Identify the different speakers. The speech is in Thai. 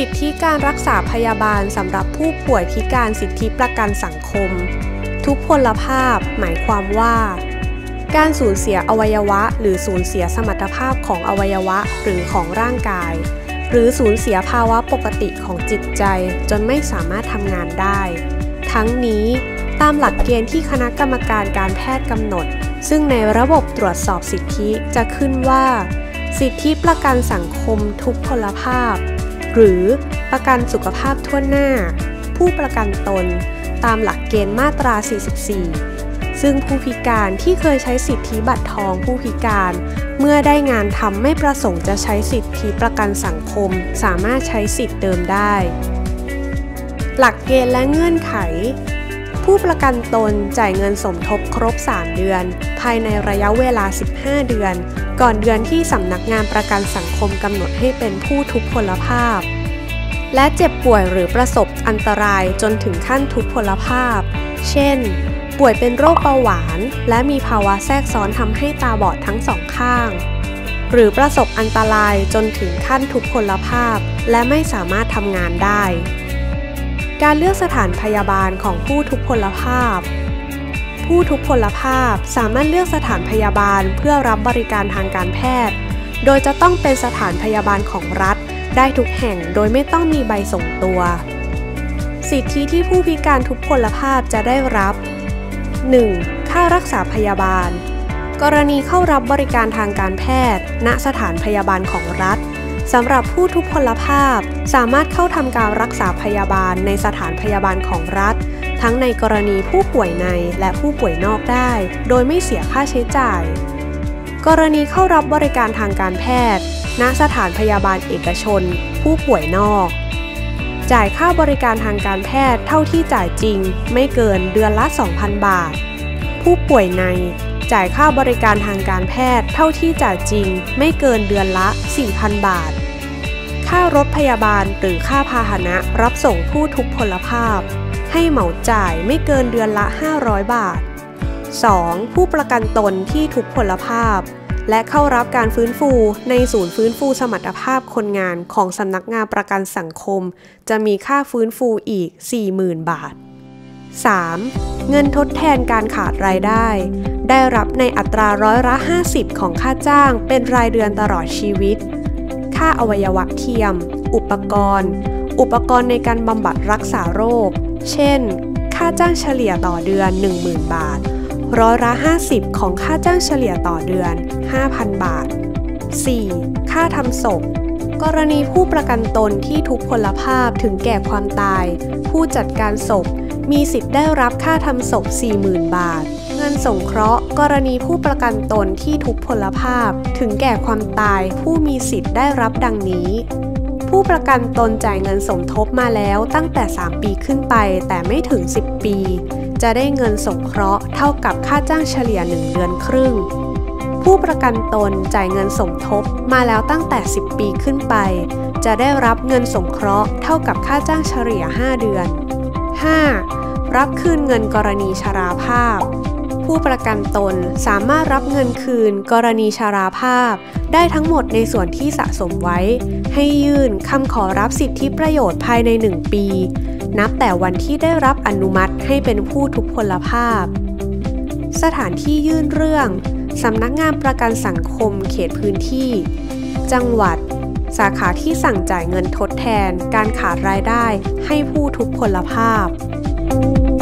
Speaker 1: สิทธิการรักษาพยาบาลสำหรับผู้ป่วยพิการสิทธิประกันสังคมทุพพลภาพหมายความว่าการสูญเสียอวัยวะหรือสูญเสียสมรรถภาพของอวัยวะหรือของร่างกายหรือสูญเสียภาวะปกติของจิตใจจนไม่สามารถทำงานได้ทั้งนี้ตามหลักเกณฑ์ที่คณะกรรมการการแพทย์กำหนดซึ่งในระบบตรวจสอบสิทธิจะขึ้นว่าสิทธิประกันสังคมทุพพลภาพหรือประกันสุขภาพทั่วหน้าผู้ประกันตนตามหลักเกณฑ์มาตรา 44 ซึ่งผู้พิการที่เคยใช้สิทธิบัตรทองผู้พิการเมื่อได้งานทำไม่ประสงค์จะใช้สิทธิประกันสังคมสามารถใช้สิทธิ์เดิมได้หลักเกณฑ์และเงื่อนไขผู้ประกันตนจ่ายเงินสมทบครบ 3 เดือนภายในระยะเวลา 15 เดือนก่อนเดือนที่สำนักงานประกันสังคมกำหนดให้เป็นผู้ทุพพลภาพและเจ็บป่วยหรือประสบอันตรายจนถึงขั้นทุพพลภาพเช่นป่วยเป็นโรคเบาหวานและมีภาวะแทรกซ้อนทำให้ตาบอดทั้งสองข้างหรือประสบอันตรายจนถึงขั้นทุพพลภาพและไม่สามารถทำงานได้การเลือกสถานพยาบาลของผู้ทุพพลภาพผู้ทุพพลภาพสามารถเลือกสถานพยาบาลเพื่อรับบริการทางการแพทย์โดยจะต้องเป็นสถานพยาบาลของรัฐได้ทุกแห่งโดยไม่ต้องมีใบส่งตัวสิทธิที่ผู้พิการทุพพลภาพจะได้รับ 1. ค่ารักษาพยาบาลกรณีเข้ารับบริการทางการแพทย์ณสถานพยาบาลของรัฐสำหรับผู้ทุพพลภาพสามารถเข้าทำการรักษาพยาบาลในสถานพยาบาลของรัฐทั้งในกรณีผู้ป่วยในและผู้ป่วยนอกได้โดยไม่เสียค่าใช้จ่ายกรณีเข้ารับบริการทางการแพทย์ณสถานพยาบาลเอกชนผู้ป่วยนอกจ่ายค่าบริการทางการแพทย์เท่าที่จ่ายจริงไม่เกินเดือนละ 2,000 บาทผู้ป่วยในจ่ายค่าบริการทางการแพทย์เท่าที่จ่ายจริงไม่เกินเดือนละ 4,000 บาทค่ารถพยาบาลหรือค่าพาหนะรับส่งผู้ทุพพลภาพให้เหมาจ่ายไม่เกินเดือนละ 500 บาท 2. ผู้ประกันตนที่ทุพพลภาพและเข้ารับการฟื้นฟูในศูนย์ฟื้นฟูสมรรถภาพคนงานของสำนักงานประกันสังคมจะมีค่าฟื้นฟูอีก 40,000 บาท 3. เงินทดแทนการขาดรายได้ได้รับในอัตราร้อยละ 50 ของค่าจ้างเป็นรายเดือนตลอดชีวิตค่าอวัยวะเทียมอุปกรณ์ในการบำบัดรักษาโรคเช่นค่าจ้างเฉลี่ยต่อเดือน 10,000 บาทร้อยละ 50 ของค่าจ้างเฉลี่ยต่อเดือน 5,000 บาท 4. ค่าทำศพกรณีผู้ประกันตนที่ทุพพลภาพถึงแก่ความตายผู้จัดการศพมีสิทธิ์ได้รับค่าทำศพ 40,000 บาทเงินสงเคราะห์กรณีผู้ประกันตนที่ทุพพลภาพถึงแก่ความตายผู้มีสิทธิ์ได้รับดังนี้ผู้ประกันตนจ่ายเงินสมทบมาแล้วตั้งแต่ 3 ปีขึ้นไปแต่ไม่ถึง 10 ปีจะได้เงินสงเคราะห์เท่ากับค่าจ้างเฉลี่ย 1 เดือนครึ่งผู้ประกันตนจ่ายเงินสมทบมาแล้วตั้งแต่ 10 ปีขึ้นไปจะได้รับเงินสงเคราะห์เท่ากับค่าจ้างเฉลี่ย 5 เดือน 5. รับคืนเงินกรณีชราภาพผู้ประกันตนสามารถรับเงินคืนกรณีชราภาพได้ทั้งหมดในส่วนที่สะสมไว้ให้ยื่นคำขอรับสิทธิประโยชน์ภายใน 1 ปีนับแต่วันที่ได้รับอนุมัติให้เป็นผู้ทุพพลภาพสถานที่ยื่นเรื่องสำนักงานประกันสังคมเขตพื้นที่จังหวัดสาขาที่สั่งจ่ายเงินทดแทนการขาดรายได้ให้ผู้ทุพพลภาพ